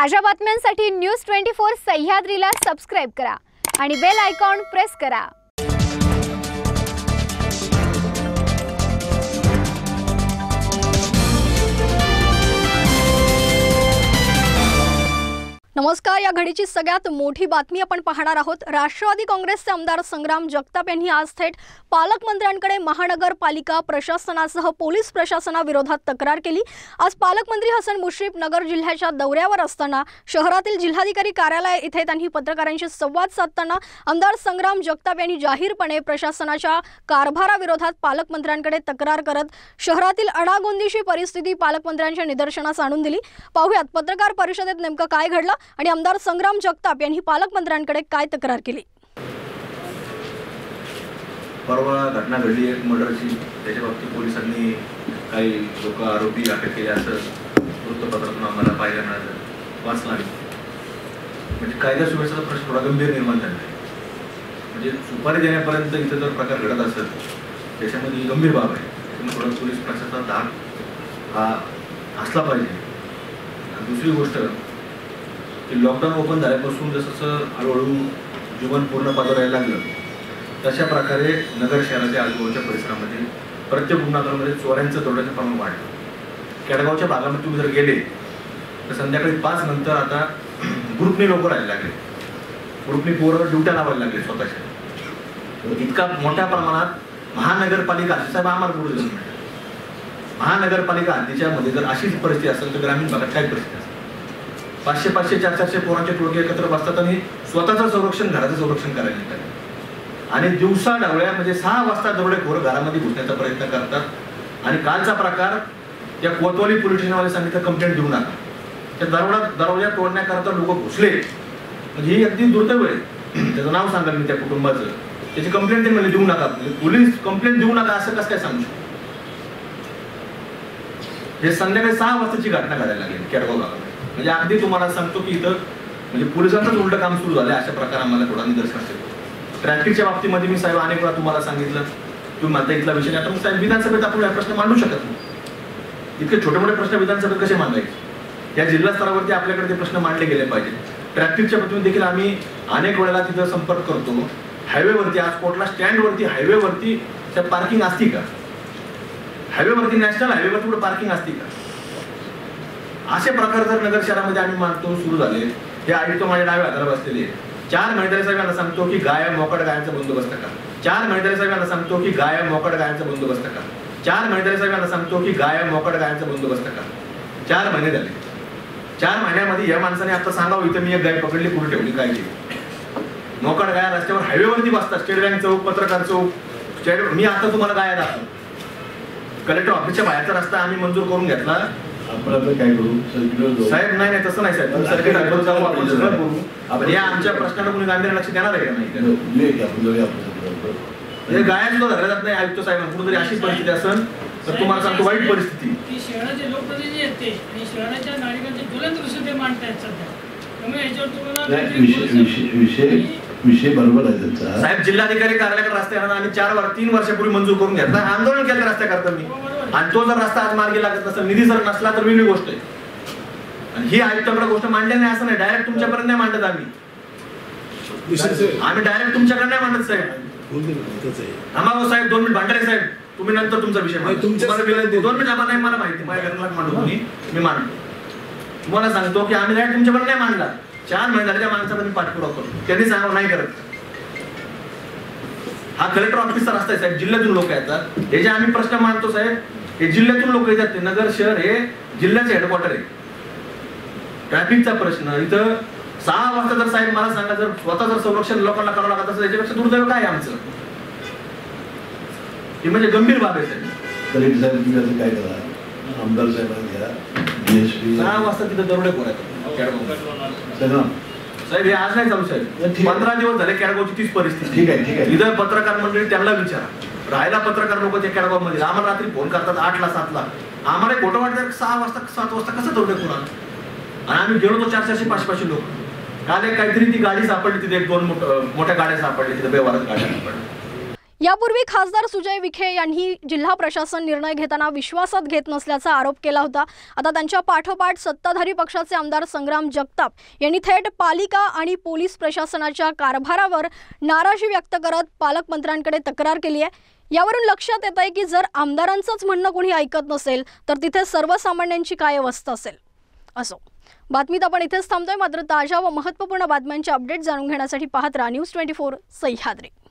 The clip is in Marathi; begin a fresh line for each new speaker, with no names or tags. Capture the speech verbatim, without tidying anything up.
ताज्या बातम्यांसाठी न्यूज ट्वेंटी फोर सह्याद्रीला सबस्क्राइब करा आणि बेल आयकॉन प्रेस करा। नमस्कार, या घडीची सगळ्यात मोठी बातमी आपण पाहणार आहोत। राष्ट्रवादी काँग्रेसचे आमदार संग्राम जगताप यांनी आज थेट पालकमंत्र्यांकडे महानगरपालिका प्रशासनासह पोलीस प्रशासनाविरोधात तक्रार केली। आज पालकमंत्री हसन मुश्रीफ नगर जिल्ह्याच्या दौऱ्यावर असताना शहरातील जिल्हाधिकारी कार्यालय येथे त्यांनी पत्रकारांशी संवाद साधताना आमदार संग्राम जगताप यांनी जाहीरपणे प्रशासनाच्या कारभाराविरोधात पालकमंत्र्यांकडे तक्रार करत शहरातील अडागोंदीची परिस्थिती पालकमंत्र्यांच्या निदर्शनास आणून दिली। पाहूयात पत्रकार परिषदेत नेमकं काय घडलं आणि आमदार संग्राम जगताप यांनी पालकमंत्र्यांकडे काय तक्रार केली।
परवा घटना घडली एक मर्डरची, त्याच्या बाबतीत पोलिसांनी काही लोक आरोपी अटक केले असं वृत्तपत्रातून आम्हाला पाहायला मिळालं, वाचलं। म्हणजे कायदा सुव्यवस्थेचा प्रश्न थोडा गंभीर निर्माण झाला आहे। म्हणजे सुपारी देण्यापर्यंत इथं जर प्रकार घडत असेल त्याच्यामध्ये गंभीर बाब आहे। त्यामुळे थोडा पोलीस प्रशासनाचा धाक हा असला पाहिजे। दुसरी गोष्ट की लॉकडाऊन ओपन झाल्यापासून जसं हळूहळू जीवन पूर्ण पातळीला लागलं तशा प्रकारे नगर शहराच्या आजूबाजूच्या परिसरामध्ये प्रत्येक गुन्हागारामध्ये चोऱ्यांचं दरोड्याचं प्रमाण वाढलं। केडगावच्या भागामध्ये तुम्ही जर गेले तर संध्याकाळी पाच नंतर आता ग्रुपने लोक राहायला लागले, ग्रुपने पोरं ड्युट्या लावायला लागले स्वतःच्या। इतका मोठ्या प्रमाणात महानगरपालिका साहेब आम्हाला पुढे जाऊन महानगरपालिका हद्दीच्यामध्ये जर अशीच परिस्थिती असेल तर ग्रामीण भागात काय परिस्थिती असेल? पाचशे पाचशे चार चारशे पोरांचे टोळके एकत्र बसतात आणि स्वतःचं संरक्षण घराचं संरक्षण करायला निघतात आणि दिवसा डावळ्या म्हणजे सहा वाजता दरोडेखोर घरामध्ये घुसण्याचा प्रयत्न करतात। आणि कालचा प्रकार या कोतवाली पोलीस स्टेशनवाले सांगितलं कंप्लेंट देऊ नका, त्या दरोडा दरवाजा तोडण्याकरता लोक घुसले म्हणजे ही अगदी दुर्दैव आहे। त्याचं नाव सांगा मी त्या कुटुंबाचं, त्याची कंप्लेंट ते म्हणजे देऊ नका, पोलीस कंप्लेंट देऊ नका असं कसं काय सांगू शकतो? हे संध्याकाळी सहा वाजताची घटना घडायला लागली केडगाव भागामध्ये। म्हणजे अगदी तुम्हाला सांगतो की इथं म्हणजे पोलिसांचंच उलट काम सुरू झालं। अशा प्रकार आम्हाला थोडा निदर्शनास येतो। ट्रॅफिकच्या बाबतीमध्ये मी साहेब अनेक वेळा तुम्हाला सांगितलं, तुम्ही म्हणता इथला विषय आता साहेब विधानसभेत आपण हा प्रश्न मांडू शकत नाही। इतके छोटे मोठे प्रश्न विधानसभेत कसे मांडायचे? या जिल्हा स्तरावरती आपल्याकडे ते प्रश्न मांडले गेले पाहिजे। ट्रॅफिकच्या बाबतीत देखील आम्ही अनेक वेळेला तिथं संपर्क करतो। हायवेवरती आज कोटला स्टँडवरती हायवेवरती त्या पार्किंग असती का? हायवेवरती नॅशनल हायवेवरती कुठे पार्किंग असती का? असे प्रकार जर नगर शहरामध्ये आम्ही मानतो सुरू झाले। हे आयुक्त माझ्या डाव्या हाताला बसलेले चार महिद्यारी साहेबांना सांगतो की गाय मोकड गायांचा बंदोबस्त करा। चार महिद्यारी साहेबांना सांगतो की गाय मोकड गायांचा बंदोबस्त करा। चार महिद्यारी साहेबांना सांगतो की गाय मोकड गायांचा बंदोबस्त करा। चार महिने झाले। चार महिन्यामध्ये या माणसाने आता सांगावं इथं मी एक गाय पकडली, कुठे ठेवली, काय केली? मोकड गाया रस्त्यावर हायवेवरती बसतात, स्टेट बँक चौक, पत्रकार चौक, स्टेट मी आता तुम्हाला गाया दाखवतो। कलेक्टर ऑफिसच्या बाहेरचा रस्ता आम्ही मंजूर करून घेतला।
आपण आता काय करू
साहेब? नाही नाही तसं नाही साहेब, तुम्ही सर्किट हायवेवर जाऊ, आपण सगळं करू। आपण या आमच्या प्रश्नाला कोणी गांभीर्याने लक्ष देणार आहे का नाही? म्हणजे गाया सुद्धा धरल्या जात नाही आयुक्त साहेब। कुठेतरी अशी परिस्थिती असेल तर तुम्हाला सांगतो वाईट परिस्थिती
की शहराचे लोकप्रतिनिधी आहेत ते आणि शहराच्या नागरिकांचे ज्वलंत दृश्य ते मांडतायत सध्या। त्यामुळे याच्यावर तुम्हाला
विषय विषय बरोबर आहे त्यांचा
साहेब। जिल्हाधिकारी कार्यालयाकडे रस्ता येणार आम्ही चार वर तीन वर्षापूर्वी मंजूर करून घेतला, आंदोलन केलं रस्त्या करता मी, आणि तो जर रस्ता आज मार्गी लागत नसेल, निधी जर नसला तर वेगळी गोष्ट आहे। आणि ही आयुक्ताकडे गोष्ट मांडली नाही असं नाही, डायरेक्ट तुमच्यापर्यंत नाही मांडत आम्ही आम्ही डायरेक्ट तुमच्याकडे नाही मांडत साहेब। आम्हाला साहेब दोन मिनिट भांडारे साहेब, तुम्ही नंतर तुमचा विषय मांडा। दोन मिनिट आम्हाला नाही, मला माहिती माझ्या घराला मांडू तुम्ही, मी मांडतो। तुम्हाला सांगतो की आम्ही डायरेक्ट तुमच्याकडे नाही मांडला। चार महिन्याच्या माणसामध्ये पाठपुरावा करतो, त्यांनी सांगा नाही करत। हा कलेक्टर ऑफिसचा रस्ता आहे साहेब, जिल्ह्यातून लोक येतात। हे जे आम्ही प्रश्न मांडतो साहेब, हे जिल्ह्यातून लोक येतात। नगर शहर हे जिल्ह्याचे हेडक्वार्टर आहे। ट्रॅफिकचा प्रश्न इथं सहा वाजता जर साहेब मला सांगा जर स्वतः जर संरक्षण लोकांना करावं लागत असेल याच्यापेक्षा दुर्दैव काय आमचं? हे म्हणजे गंभीर बाब आहे साहेब।
कलेक्टर साहेब तुम्ही असं काय करा, आमदार साहेबांना घ्या, डीएसपी
सहा वाजता तिथं दरोडे खोरायचं साहेब। हे आज नाही चालू साहेब, पंधरा दिवस झाले केडगावची तीच परिस्थिती।
ठीक आहे ठीक आहे
इथं पत्रकार मंडळी त्यांना विचारा, राहायला पत्रकार लोक त्या केडगाव मध्ये आम्हाला रात्री फोन करतात आठला सातला, आम्हाला खोटं वाटतं सहा वाजता सात वाजता कसं दरोडे खोरा? आणि आम्ही गेलो तो चार चारशे पाचशे पाचशे लोक। काल एक काहीतरी ती गाडी सापडली तिथे, एक दोन मोठ्या गाड्या सापडल्या तिथे, बेवारत गाड्या सापडल्या।
यापूर्वी खासदार सुजय विखे यांनी जिल्हा प्रशासन निर्णय घेताना विश्वासात घेत नसल्याचा आरोप केला होता। आता त्यांच्या पाठोपाठ सत्ताधारी पक्षाचे आमदार संग्राम जगताप यांनी थेट पालिका आणि पोलीस प्रशासनाच्या कारभारावर नाराजी व्यक्त करत पालकमंत्र्यांकडे तक्रार केली आहे। यावरून लक्षात येत आहे की जर आमदारांचंच म्हणणं कोणी ऐकत नसेल तर तिथे सर्वसामान्यांची काय अवस्था असेल। असो, बातमीत आपण इथेच थांबतोय, मात्र ताज्या व महत्त्वपूर्ण बातम्यांचे अपडेट जाणून घेण्यासाठी पाहत राहा न्यूज ट्वेंटी फोर सह्याद्री।